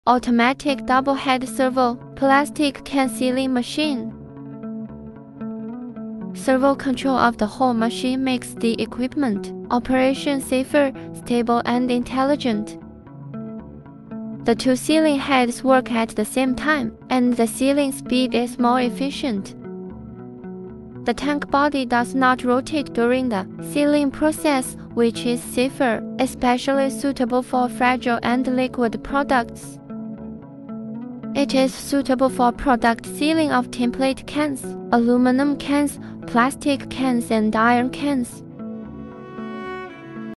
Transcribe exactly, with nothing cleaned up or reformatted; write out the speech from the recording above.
Automatic double-head servo plastic can sealing machine. Servo control of the whole machine makes the equipment operation safer, stable, and intelligent. The two sealing heads work at the same time, and the sealing speed is more efficient. The tank body does not rotate during the sealing process, which is safer, especially suitable for fragile and liquid products. It is suitable for product sealing of tinplate cans, aluminum cans, plastic cans, and iron cans.